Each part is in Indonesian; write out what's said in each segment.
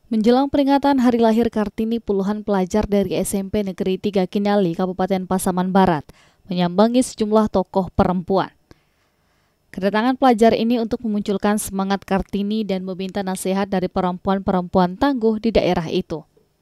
Menjelang peringatan hari lahir Kartini, puluhan pelajar dari SMP Negeri 3 Kinali, Kabupaten Pasaman Barat, menyambangi sejumlah tokoh perempuan. Kedatangan pelajar ini untuk memunculkan semangat Kartini dan meminta nasihat dari perempuan-perempuan tangguh di daerah itu.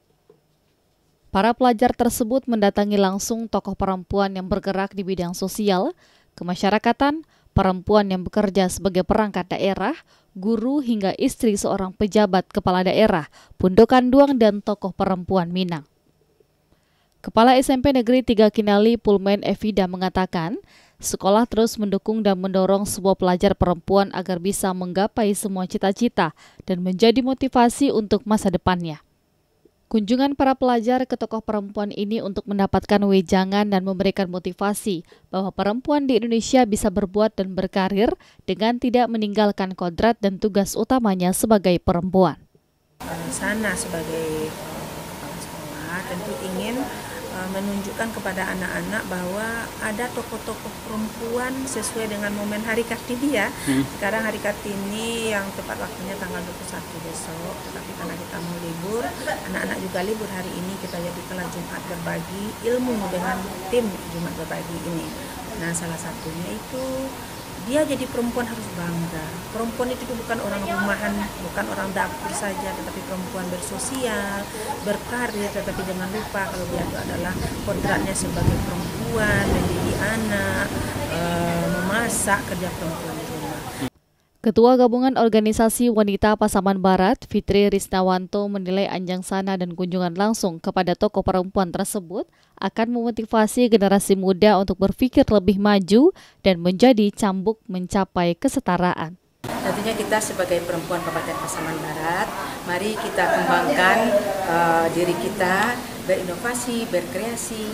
Para pelajar tersebut mendatangi langsung tokoh perempuan yang bergerak di bidang sosial, kemasyarakatan, perempuan yang bekerja sebagai perangkat daerah, guru hingga istri seorang pejabat kepala daerah, Pundokan Duang dan tokoh perempuan Minang. Kepala SMP Negeri 3 Kinali, Pulmen Evida mengatakan, sekolah terus mendukung dan mendorong sebuah pelajar perempuan agar bisa menggapai semua cita-cita dan menjadi motivasi untuk masa depannya. Kunjungan para pelajar ke tokoh perempuan ini untuk mendapatkan wejangan dan memberikan motivasi bahwa perempuan di Indonesia bisa berbuat dan berkarir dengan tidak meninggalkan kodrat dan tugas utamanya sebagai perempuan. Sana sebagai kepala sekolah tentu ingin menunjukkan kepada anak-anak bahwa ada tokoh-tokoh perempuan sesuai dengan momen Hari Kartini ya. Sekarang Hari Kartini yang tepat waktunya tanggal 21 besok, tetapi karena kita mau libur, anak-anak juga libur hari ini, kita jadikanlah Jumat berbagi ilmu dengan tim Jumat berbagi ini. Nah, salah satunya itu dia jadi perempuan harus bangga. Perempuan itu bukan orang rumahan, bukan orang dapur saja, tetapi perempuan bersosial, berkarir, tetapi jangan lupa kalau dia itu adalah kodratnya sebagai perempuan, mendidik anak, memasak, kerja perempuan di rumah. Ketua Gabungan Organisasi Wanita Pasaman Barat, Fitri Risnawanto, menilai anjangsana dan kunjungan langsung kepada tokoh perempuan tersebut akan memotivasi generasi muda untuk berpikir lebih maju dan menjadi cambuk mencapai kesetaraan. Tentunya kita sebagai perempuan Kabupaten Pasaman Barat, mari kita kembangkan diri kita, berinovasi, berkreasi,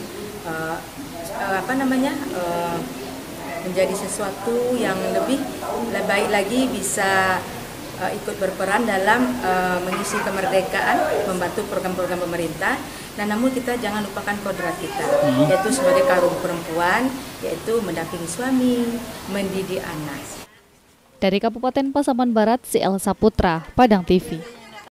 menjadi sesuatu yang lebih baik lagi, bisa ikut berperan dalam mengisi kemerdekaan, membantu program-program pemerintah. Nah, namun kita jangan lupakan kodrat kita, yaitu sebagai kaum perempuan, yaitu mendampingi suami, mendidik anak. Dari Kabupaten Pasaman Barat, CL Saputra, Padang TV.